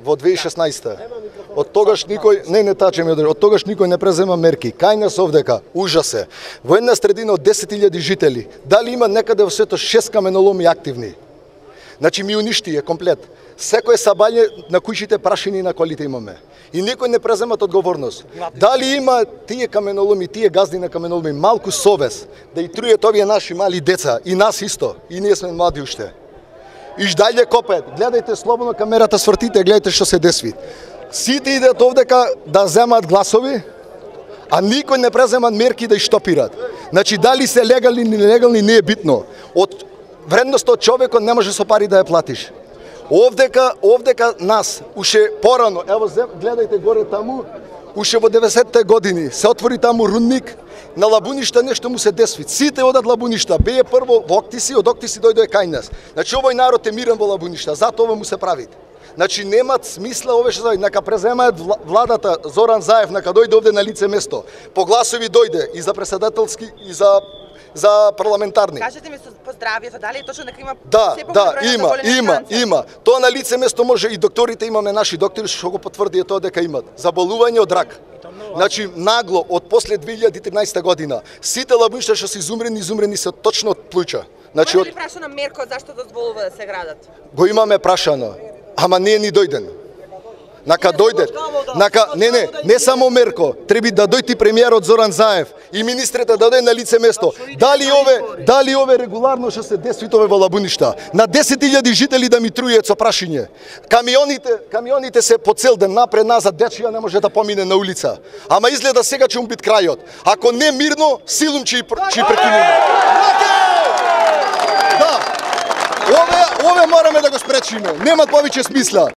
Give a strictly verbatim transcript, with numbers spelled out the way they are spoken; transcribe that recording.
во две илјади и шеснаесета. Од тогаш никој не не тачеме, од тогаш никој не презема мерки. Кај нас овдека ужас е. Во една средина од десет илјади жители, дали има некаде во светот шест каменоломи активни? Значи ми уништи е комплет. Секој сабање на куќите прашини на колите имаме. И никој не преземат одговорност. Дали има тие каменоломи, тие газди на каменоломи малку совест да и трујат овие наши мали деца и нас исто, и ние сме млади уште. Иш дајле копаат. Гледајте слободно камерата, свртите, гледајте што се деси. Сите идат овдека да земат гласови, а никој не преземат мерки да иштопират. Значи дали се легални или нелегални не е битно. Од вредноста од човекот не може со пари да ја платиш. Овдека, овдека нас, уше порано, ево гледајте горе таму, уше во деветдесетте години се отвори таму рудник, на Лабуништа нешто му се деси. Сите одат Лабуништа, бее прво во Октиси, од Октиси дојде кај нас. Значи овој народ е мирен во Лабуништа, затоа ова му се прави. Значи немат смисла овие што се, нека преземаат владата Зоран Заев, нека дојде овде на лице место. По гласови дојде и за председателски и за за парламентарни. Кажете ми со поздравјето, дали е точно дека има да, се да, има, има, станција? има. Тоа на лице место може и докторите, имаме наши доктори што го потврди тоа дека имат заболување од рак. Значи нагло од после две илјади и тринаесета година сите лабуништа што се изумрени, изумрени се точно од плуќа. Значи од прашано Мерко зашто дозволува да се градат? Го имаме прашано, ама не е ни дојден. Нака дојде, нака не не, не само Мерко, треба да дојде премиерот Зоран Заев и министрите да дојде на лице место. Дали ове, дали ове регуларно што се деси во Лабуништа? На десет илјади жители да ми трујат со прашање. Камионите, камионите се по цел ден напред назад, дечија не може да помине на улица. Ама изгледа сега ќе му бит крајот. Ако не мирно, силум ќе ќе прекинеме. Да. Ове, ове мораме да го спречиме. Нема повеќе смисла.